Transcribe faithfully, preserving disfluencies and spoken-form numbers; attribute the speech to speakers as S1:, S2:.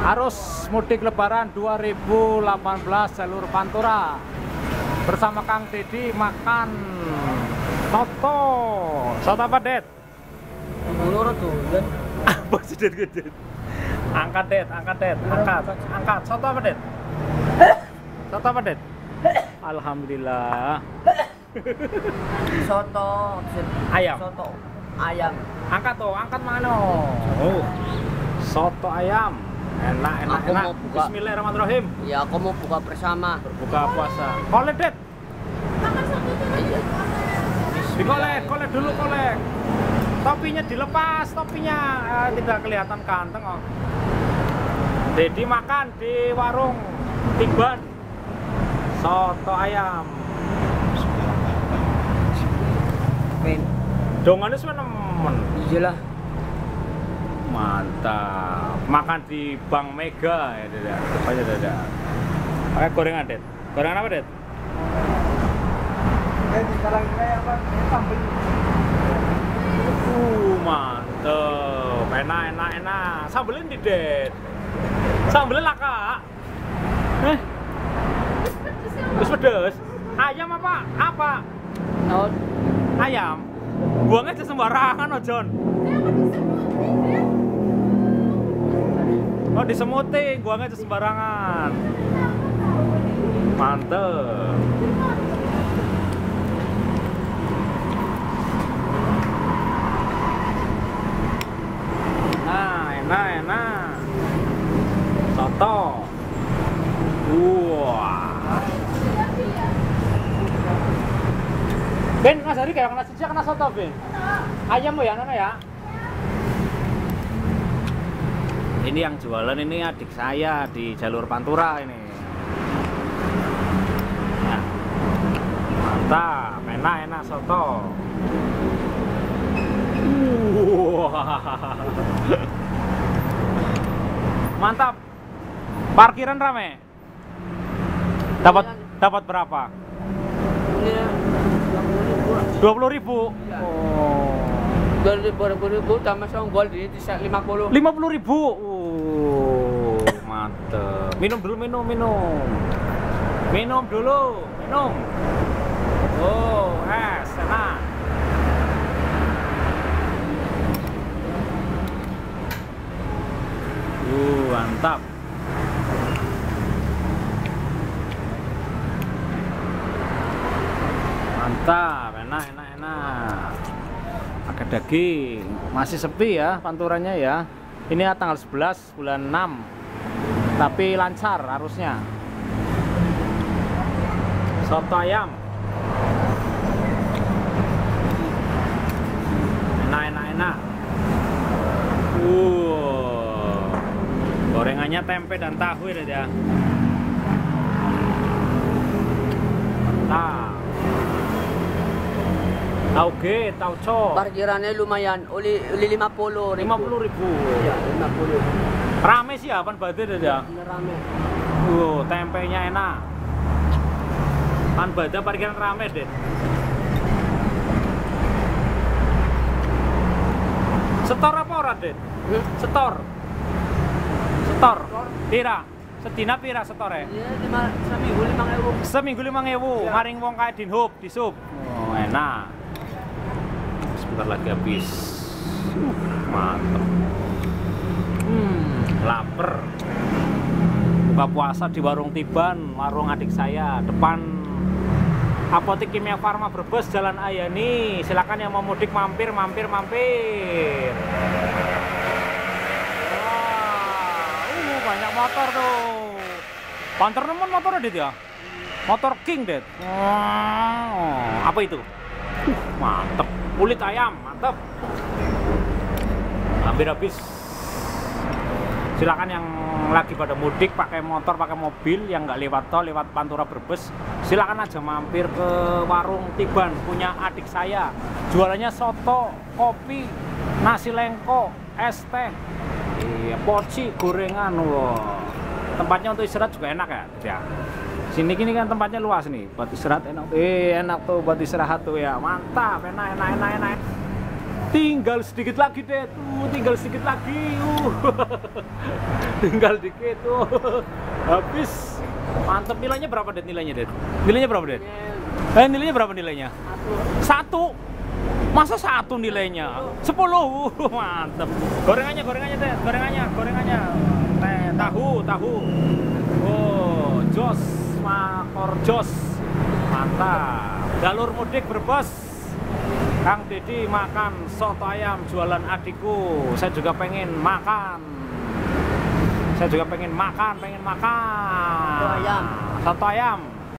S1: Arus mudik lebaran dua ribu delapan belas jalur Pantura bersama Kang Dedi makan soto. Soto apa, Det?
S2: Menurut tuh, Den.
S1: Apa sih, Det? Det? Angkat, Det, angkat, Det, angkat, angkat. Soto apa, Det? Soto apa, Det? Alhamdulillah.
S2: Soto
S1: Ayam.
S2: Soto ayam.
S1: Angkat tuh, angkat mana? Oh, soto ayam. Enak, enak,
S2: Aku
S1: enak.
S2: mau buka.
S1: Bismillahirrahmanirrahim.
S2: Ya, aku mau buka bersama.
S1: Berbuka puasa. Kolek, Det.
S2: Iya.
S1: Dikolek, kolek dulu, kolek. Topinya dilepas, topinya eh, tidak kelihatan ganteng kok. Dedi makan di warung Tiban. Soto ayam.
S2: Men.
S1: Dongannya wis nemen.
S2: Iyalah.
S1: Mantap. Makan di Bank Mega ya, Dada. Aja, Dada. Pakai gorengan, Det. Gorengan apa, Det?
S2: Eh, sekarang ini apa? Sambel.
S1: Uh, mantep. Enak, enak, enak. Sambelin di, Det. Sambelin lah, Kak. Eh? Terus pedes. Ayam apa? Apa?
S2: Naon?
S1: Ayam. Buangnya aja sembarangan, oh, John. Oh, disemutin, buangnya aja sembarangan. Mantep. Nah, enak, enak. Soto. Wah. Ben, Mas Hari kayak kena sijak kena soto, Ben. Ayam ya, Nana ya. Ini yang jualan ini adik saya di jalur Pantura ini. Nah, mantap, enak, enak soto. Wah. Mantap. Parkiran rame. Dapat dapat berapa?
S2: Iya.
S1: dua puluh ribu.
S2: Oh. Dua ribu ribu tambah songgol di lima puluh.
S1: lima puluh ribu. Uh, mantep. Minum dulu, minum, minum. Minum dulu, minum. Oh, es, enak. Uh, mantap. Mantap, enak, enak, enak. Pakai daging. Masih sepi ya panturannya ya. Ini ya tanggal sebelas bulan enam. Tapi lancar arusnya. Soto ayam. Enak, enak, enak. Uh. Gorengannya tempe dan tahu ya. Nah. Tauge, tauco.
S2: Parkirannya lumayan, uli uli lima puluh ribu.
S1: lima puluh ribu.
S2: Iya, lima puluh.
S1: Rame sih ya, pan badai ya.
S2: Bener rame.
S1: Uh, tempenya enak. Pan badai parkiran rame, deh. Setor apa ora, Det?
S2: Hmm?
S1: Setor. Setor. Pira? Sedina pira setore?
S2: Iya, lima seminggu lima ewu.
S1: Seminggu lima ewu.
S2: Ya.
S1: Maring wong kae dinhub, disub. Oh, enak. Sebentar lagi habis. Uh, mantep. Hmm, lapar. Buka puasa di warung Tiban, warung adik saya, depan Apotek Kimia Farma Brebes, Jalan Ayani. Silakan yang mau mudik mampir, mampir, mampir. Wah, uh, banyak motor tuh. Panter nemen motor Dit ya? Motor King, Det. Wow, apa itu? Uh, mantep. Kulit ayam, mantep. Hampir habis. Silakan yang lagi pada mudik pakai motor, pakai mobil yang nggak lewat tol, lewat Pantura Brebes, silakan aja mampir ke warung Tiban punya adik saya. Jualannya soto, kopi, nasi lengko, es teh, iya, poci, gorengan. Wow. Tempatnya untuk istirahat juga enak ya, ya. Sini gini kan tempatnya luas nih, buat istirahat enak. Eh, enak tuh buat istirahat tuh ya, mantap, enak, enak, enak, enak. Tinggal sedikit lagi, Det. Uh, tinggal sedikit lagi. Uh. Tinggal dikit tuh. Habis. Mantep. Nilainya berapa, Det? Nilainya, Det? Nilainya berapa, Det? Eh, nilainya berapa nilainya? Satu. Masa satu nilainya? Sepuluh. Uh, mantep. Gorengannya, gorengannya, Det. Gorengannya, gorengannya. Teh, tahu, tahu. Oh, jos, makor jos. Mantap. Jalur mudik Brebes. Kang Dedi makan soto ayam jualan adikku. Saya juga pengen makan. Saya juga pengen makan, pengen makan.
S2: Soto ayam.
S1: Soto ayam.